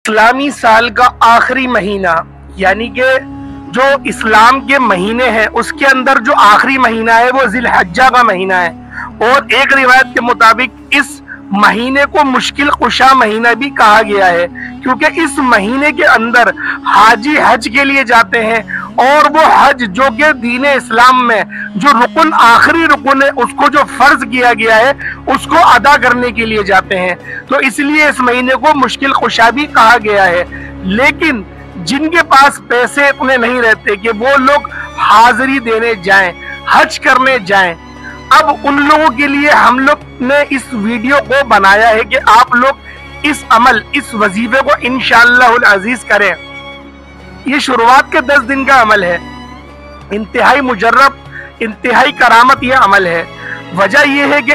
اسلامی سال کا آخری مہینہ، یعنی کہ جو اسلام کے مہینے ہیں اس کے اندر جو آخری مہینہ ہے وہ ذی الحجہ کا مہینہ ہے، اور ایک روایت کے مطابق اس مہینے کو مشکل کشا مہینہ بھی کہا گیا ہے، کیونکہ اس مہینے کے اندر حاجی حج کے لیے جاتے ہیں، اور وہ حج جو کہ دین اسلام میں جو رکن آخری رکن ہے اس کو جو فرض کیا گیا ہے اس کو ادا کرنے کے لیے جاتے ہیں، تو اس لیے اس مہینے کو مشکل کشا بھی کہا گیا ہے۔ لیکن جن کے پاس پیسے اتنے نہیں رہتے کہ وہ لوگ حاضری دینے جائیں، حج کرنے جائیں، اب ان لوگوں کے لیے ہم لوگ نے اس ویڈیو کو بنایا ہے کہ آپ لوگ اس عمل، اس وظیفے کو انشاءاللہ العزیز کریں۔ یہ شروعات کے 10 دن کا عمل ہے، انتہائی مجرب، انتہائی کرامت یہ عمل ہے۔ وجہ یہ ہے کہ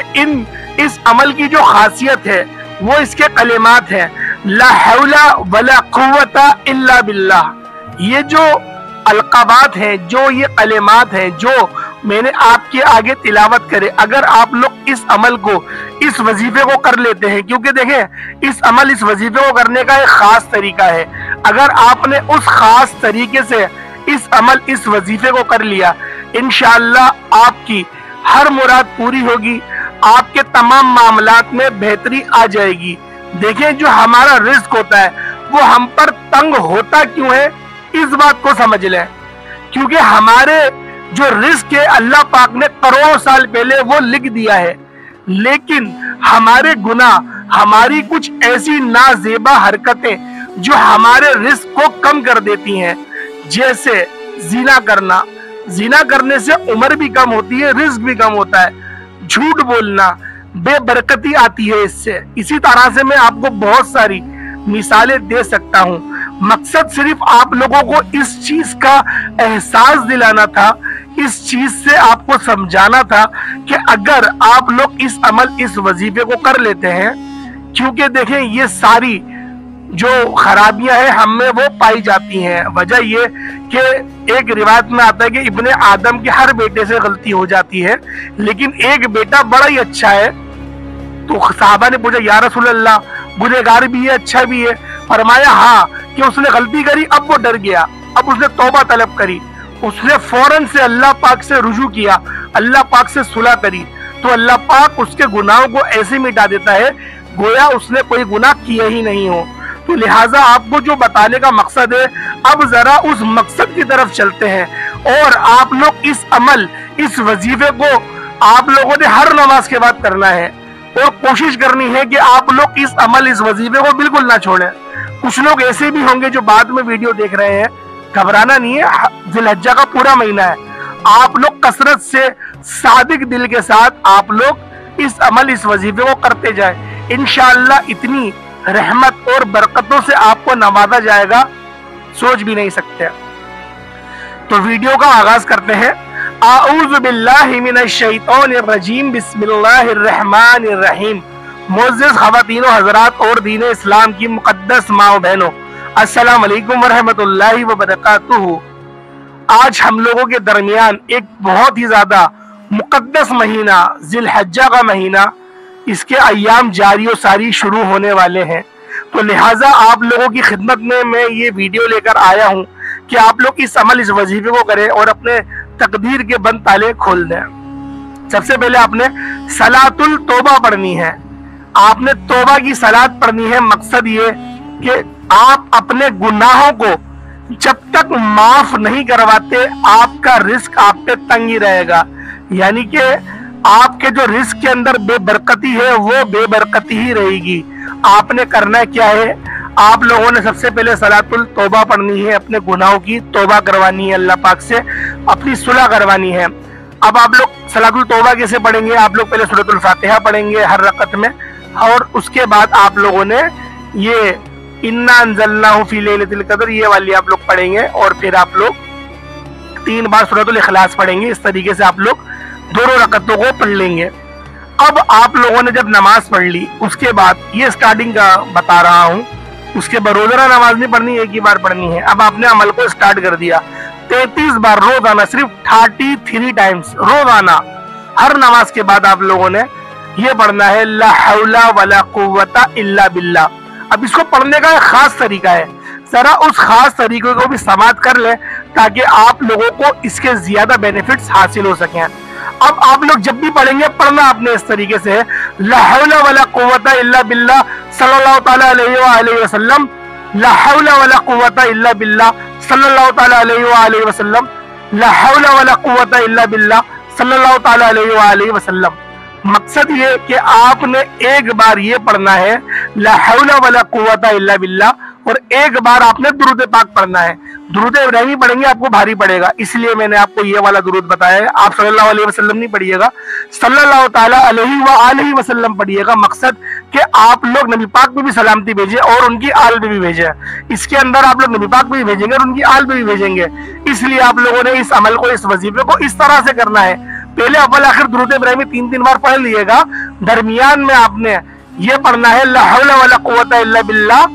اس عمل کی جو خاصیت ہے وہ اس کے کلمات ہیں، لا حول ولا قوت الا باللہ۔ یہ جو القابات ہیں، جو یہ کلمات ہیں جو میں نے آپ کے آگے تلاوت کرے، اگر آپ لوگ اس عمل کو، اس وظیفے کو کر لیتے ہیں، کیونکہ دیکھیں اس وظیفے کو کرنے کا ایک خاص طریقہ ہے، اگر آپ نے اس خاص طریقے سے اس عمل، اس وظیفے کو کر لیا، انشاءاللہ آپ کی ہر مراد پوری ہوگی، آپ کے تمام معاملات میں بہتری آ جائے گی۔ دیکھیں جو ہمارا رزق ہوتا ہے وہ ہم پر تنگ ہوتا کیوں ہے، اس بات کو سمجھ لیں، کیونکہ ہمارے جو رزق ہے اللہ پاک نے کروڑوں سال پہلے وہ لکھ دیا ہے، لیکن ہمارے گناہ، ہماری کچھ ایسی نازیبا حرکتیں جو ہمارے رزق کو کم کر دیتی ہیں، جیسے زنا کرنا، زنا کرنے سے عمر بھی کم ہوتی ہے، رزق بھی کم ہوتا ہے، جھوٹ بولنا، بے برکتی آتی ہے اس سے۔ اسی طرح سے میں آپ کو بہت ساری مثالیں دے سکتا ہوں، مقصد صرف آپ لوگوں کو اس چیز کا احساس دلانا تھا، اس چیز سے آپ کو سمجھانا تھا کہ اگر آپ لوگ اس عمل، اس وظیفے کو کر لیتے ہیں، کیونکہ دیکھیں یہ ساری جو خرابیاں ہیں ہم میں وہ پائی جاتی ہیں۔ وجہ یہ کہ ایک روایت میں آتا ہے کہ ابن آدم کے ہر بیٹے سے غلطی ہو جاتی ہے، لیکن ایک بیٹا بڑا ہی اچھا ہے، تو صحابہ نے پوچھا یا رسول اللہ گنہگار بھی ہے، اچھا بھی ہے؟ فرمایا ہاں، کہ اس نے غلطی کری، اب وہ ڈر گیا، اب اس نے توبہ طلب کری، اس نے فوراً سے اللہ پاک سے رجوع کیا، اللہ پاک سے صلح کری، تو اللہ پاک اس کے گناہوں کو ایسے مٹا دیتا ہے گویا اس نے کوئی گناہ کیا ہی نہیں ہو۔ تو لہٰذا آپ کو جو بتانے کا مقصد ہے، اب ذرا اس مقصد کی طرف چلتے ہیں، اور آپ لوگ اس عمل، اس وظیفے کو آپ لوگوں نے ہر نماز کے بعد کرنا ہے، اور کوشش کرنی ہے کہ آپ لوگ اس عمل، اس وظیفے کو بالکل نہ چھوڑیں۔ کچھ لوگ ایسے بھی ہوں گے جو بعد میں ویڈیو دیکھ رہے ہیں، گھبرانا نہیں ہے، ذی الحجہ کا پورا مہینہ ہے، آپ لوگ کثرت سے صادق دل کے ساتھ آپ لوگ اس عمل، اس وظیفے کو کرتے جائیں، انشاءاللہ اتنی رحمت اور برکتوں سے آپ کو نوازا جائے گا سوچ بھی نہیں سکتے۔ تو ویڈیو کا آغاز کرتے ہیں۔ اعوذ باللہ من الشیطان الرجیم، بسم اللہ الرحمن الرحیم۔ معزز خواتین و حضرات اور دین اسلام کی مقدس ماں و بہنوں، السلام علیکم ورحمۃ اللہ وبرکاتہ۔ آج ہم لوگوں کے درمیان ایک بہت ہی زیادہ مقدس مہینہ، ذی الحجہ کا مہینہ، اس کے ایام جاری و ساری شروع ہونے والے ہیں، تو لہٰذا آپ لوگوں کی خدمت میں یہ ویڈیو لے کر آیا ہوں کہ آپ لوگ اس عمل، اس وظیفے کو کریں اور اپنے تقدیر کے بند تالے کھول دیں۔ سب سے پہلے آپ نے صلاۃ التوبہ پڑھنی ہے، آپ نے توبہ کی صلاۃ پڑھنی ہے۔ مقصد یہ کہ آپ اپنے گناہوں کو جب تک معاف نہیں کرواتے آپ کا رزق آپ پہ تنگ ہی رہے گا، یعنی کہ آپ کے جو رزق کے اندر بے برکتی ہے وہ بے برکتی ہی رہے گی۔ آپ نے کرنا کیا ہے، آپ لوگوں نے سب سے پہلے صلاۃ التوبہ پڑھنی ہے، اپنے گناہوں کی توبہ کروانی ہے، اللہ پاک سے اپنی صلح کروانی ہے۔ اب آپ لوگ صلاۃ التوبہ کیسے پڑھیں گے؟ آپ لوگ پہلے سورۃ الفاتحہ پڑھیں گے ہر رکعت میں، اور اس کے بعد آپ لوگوں نے یہ انا انزلناہ فی لیلۃ القدر یہ والی آپ لوگ پڑھیں گے، اور پھر آپ لوگ 3 بار سورۃ الاخلاص پڑھیں گے۔ اس طریقے سے آپ لوگ دونوں رکعتوں کو پڑھ لیں گے۔ اب آپ لوگوں نے جب نماز پڑھ لی، اس کے بعد یہ سٹارٹنگ کا بتا رہا ہوں، اس کے بعد روزانہ نماز نہیں پڑھنی، ایک ہی بار پڑھنی ہے۔ اب آپ نے عمل کو سٹارٹ کر دیا، 33 بار روزانہ، صرف 33 ٹائمز روزانہ، ہر نماز کے بعد آپ لوگوں نے یہ پڑھنا ہے، لا حول ولا قوت الا باللہ۔ اب اس کو پڑھنے کا ایک خاص طریقہ ہے، ذرا اس خاص طریقے کو بھی سماعت کر لیں تاکہ آپ لوگوں کو اس کے زیادہ بینیفٹس حاصل ہو سکیں۔ اب آپ لوگ جب بھی پڑھیں گے پڑھنا آپ نے اس طریقے سے لا حول ولا قوت الا باللہ صلی اللہ تعالی علیہ وآلہ وسلم، لا حول ولا قوت الا باللہ صلی اللہ تعالی علیہ وآلہ وسلم، لا حول ولا قوت الا باللہ صلی اللہ تعالی علیہ وآلہ وسلم۔ مقصد یہ کہ آپ نے ایک بار یہ پڑھنا ہے لا حول ولا قوت الا باللہ، اور ایک بار آپ نے درود پاک پڑھنا ہے۔ درود ابراہیمی پڑھیں گے آپ کو بھاری پڑے گا، اس لیے میں نے آپ کو یہ والا درود بتایا ہے۔ آپ صلی اللہ علیہ وسلم نہیں پڑھیے گا، صلی اللہ تعالی علیہ وآلہ وسلم پڑھیے گا۔ مقصد کہ آپ لوگ نبی پاک پہ بھی سلامتی بھیجیں اور ان کی آل پہ بھی بھیجیں۔ اس کے اندر آپ لوگ نبی پاک پہ بھی بھیجیں گے اور ان کی آل پہ بھی بھیجیں گے۔ اس لیے آپ لوگوں نے اس عمل کو، اس وظیفے کو اس طرح سے کرنا ہے۔ پہلے اول آخر درود ابراہیمی 3 بار پڑھ لیے گا، درمیان میں آپ نے یہ پڑھنا ہے لا حول ولا قوت الا باللہ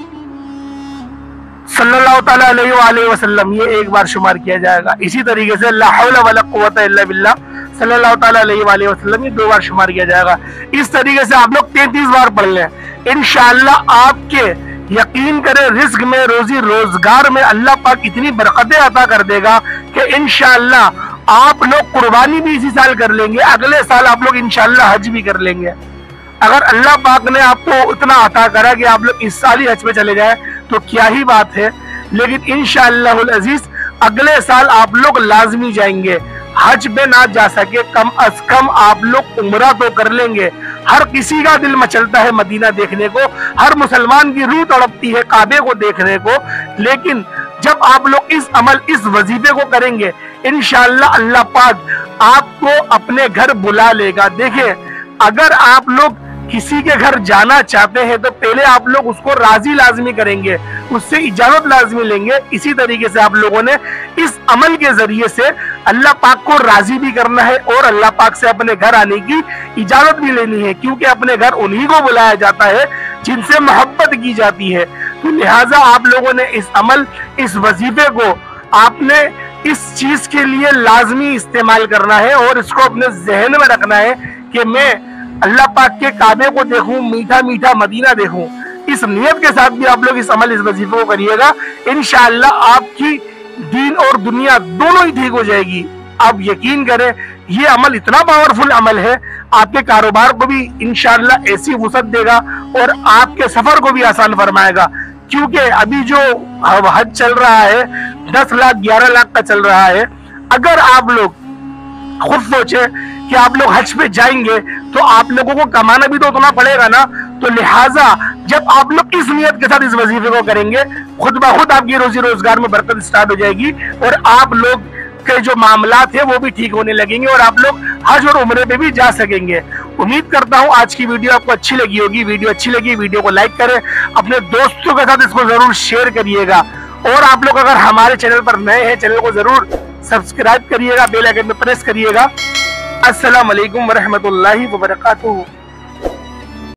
صلی اللہ تعالی علیہ وآلہ وسلم، یہ ایک بار شمار کیا جائے گا۔ اسی طریقے سے لا حول ولا قوت الا باللہ صلی اللہ تعالی علیہ وآلہ وسلم، یہ 2 بار شمار کیا جائے گا۔ اس طریقے سے آپ لوگ 33 بار پڑھ لیں، انشاءاللہ آپ کے یقین کریں رزق میں، روزی روزگار میں اللہ پاک اتنی برکتیں عطا کر دے گا کہ انشاءاللہ آپ لوگ قربانی بھی اسی سال کر لیں گے، اگلے سال آپ لوگ انشاءاللہ حج بھی کر لیں گے۔ اگر اللہ پاک نے آپ کو اتنا عطا کرا کہ آپ لوگ اس سال ہی حج پہ چلے جائیں تو کیا ہی بات ہے، لیکن انشاءاللہ العزیز اگلے سال آپ لوگ لازمی جائیں گے۔ حج پہ نہ جا سکے کم از کم آپ لوگ عمرہ تو کر لیں گے۔ ہر کسی کا دل مچلتا ہے مدینہ دیکھنے کو، ہر مسلمان کی روح تڑپتی ہے کعبے کو دیکھنے کو، لیکن جب آپ لوگ اس عمل، اس وظیفے کو کریں گے انشاءاللہ اللہ پاک آپ کو اپنے گھر بلا لے گا۔ دیکھیں اگر آپ لوگ کسی کے گھر جانا چاہتے ہیں تو پہلے آپ لوگ اس کو راضی لازمی کریں گے، اس سے اجازت لازمی لیں گے۔ اسی طریقے سے آپ لوگوں نے اس عمل کے ذریعے سے اللہ پاک کو راضی بھی کرنا ہے اور اللہ پاک سے اپنے گھر آنے کی اجازت بھی لینی ہے، کیونکہ اپنے گھر انہی کو بلایا جاتا ہے جن سے محبت کی جاتی ہے۔ تو لہٰذا آپ لوگوں نے اس عمل، اس وظیفے کو آپ نے اس چیز کے لیے لازمی استعمال کرنا ہے اور اس کو اپنے ذہن میں رکھنا ہے کہ میں اللہ پاک کے کعبے کو دیکھوں، میٹھا میٹھا مدینہ دیکھوں۔ اس نیت کے ساتھ بھی آپ لوگ اس عمل، اس وظیفے کو کریے گا، انشاءاللہ آپ کی دین اور دنیا دونوں ہی ٹھیک ہو جائے گی۔ آپ یقین کریں یہ عمل اتنا پاورفل عمل ہے، آپ کے کاروبار کو بھی انشاءاللہ ایسی وسعت دے گا اور آپ کے سفر کو بھی آسان فرمائے گا، کیونکہ ابھی جو حج چل رہا ہے 10 لاکھ 11 لاکھ کا چل رہا ہے۔ اگر آپ لوگ خود سوچیں کہ آپ لوگ حج پہ جائیں گے تو آپ لوگوں کو کمانا بھی تو اتنا پڑے گا نا، تو لہٰذا جب آپ لوگ اس نیت کے ساتھ اس وظیفے کو کریں گے خود بخود آپ کی روزی روزگار میں برکت سٹارٹ ہو جائے گی اور آپ لوگ کے جو معاملات ہیں وہ بھی ٹھیک ہونے لگیں گے اور آپ لوگ حج اور عمرے پہ بھی جا سکیں گے۔ امید کرتا ہوں آج کی ویڈیو آپ کو اچھی لگی ہوگی۔ ویڈیو اچھی لگی ویڈیو کو لائک کریں، اپنے دوستوں کے ساتھ اس کو ضرور شیئر کریے گا، اور آپ لوگ اگر ہمارے چینل پر نئے ہیں چینل کو ضرور سبسکرائب کریے گا، بیل آئیکن پہ پریس کریے گا۔ السلام علیکم ورحمۃ اللہ وبرکاتہ۔